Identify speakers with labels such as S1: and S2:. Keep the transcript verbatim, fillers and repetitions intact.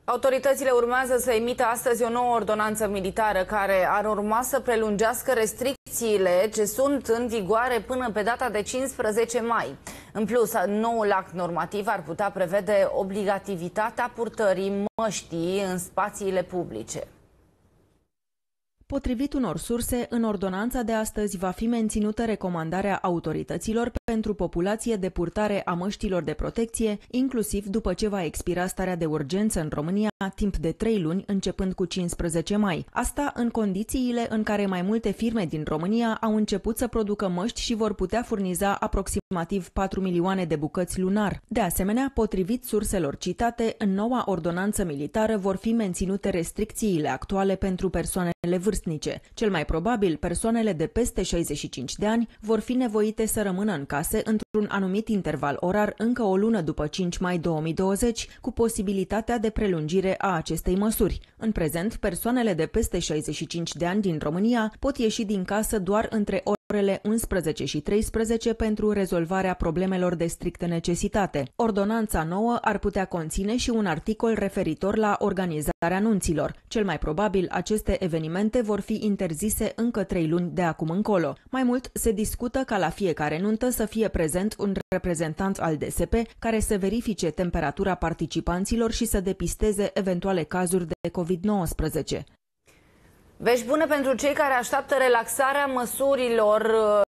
S1: Autoritățile urmează să emită astăzi o nouă ordonanță militară care ar urma să prelungească restricțiile ce sunt în vigoare până pe data de cincisprezece mai. În plus, noul act normativ ar putea prevede obligativitatea purtării măștii în spațiile publice.
S2: Potrivit unor surse, în ordonanța de astăzi va fi menținută recomandarea autorităților pentru populație de purtare a măștilor de protecție, inclusiv după ce va expira starea de urgență în România timp de trei luni, începând cu cincisprezece mai. Asta în condițiile în care mai multe firme din România au început să producă măști și vor putea furniza aproximativ patru milioane de bucăți lunar. De asemenea, potrivit surselor citate, în noua ordonanță militară vor fi menținute restricțiile actuale pentru persoanele vârstnice. Cel mai probabil, persoanele de peste șaizeci și cinci de ani vor fi nevoite să rămână în case într-un anumit interval orar încă o lună după cinci mai două mii douăzeci, cu posibilitatea de prelungire a acestei măsuri. În prezent, persoanele de peste șaizeci și cinci de ani din România pot ieși din casă doar între orele unsprezece și treisprezece pentru rezolvarea problemelor de strictă necesitate. Ordonanța nouă ar putea conține și un articol referitor la organizarea nunților. Cel mai probabil, aceste evenimente vor fi interzise încă trei luni de acum încolo. Mai mult, se discută ca la fiecare nuntă să fie prezent un reprezentant al D S P care să verifice temperatura participanților și să depisteze eventuale cazuri de COVID nouăsprezece.
S1: Vești bune pentru cei care așteaptă relaxarea măsurilor